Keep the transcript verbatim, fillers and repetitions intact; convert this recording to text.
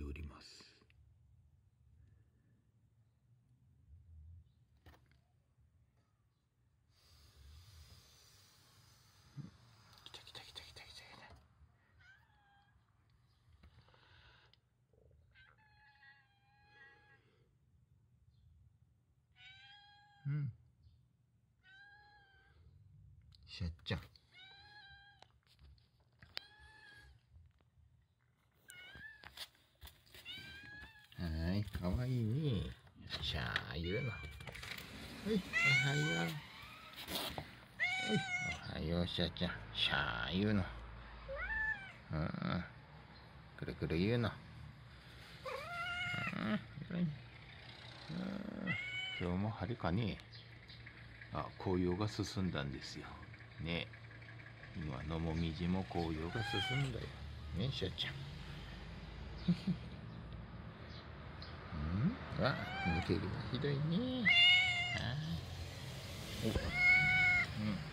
ております。来た来た来た来た来た。うん。しゃっちゃん。はい、かわいいね。しゃあ言うの。はい、おはよう。はい、おはよう、しゃちゃん。しゃあ言うの。うん。くるくる言うの。うん。今日も晴れかね。あ、紅葉が進んだんですよ。ね。今のもみじも紅葉が進んだよ。ね、しゃちゃん。うん、わ、抜けるがひどいね。あ、お、うん。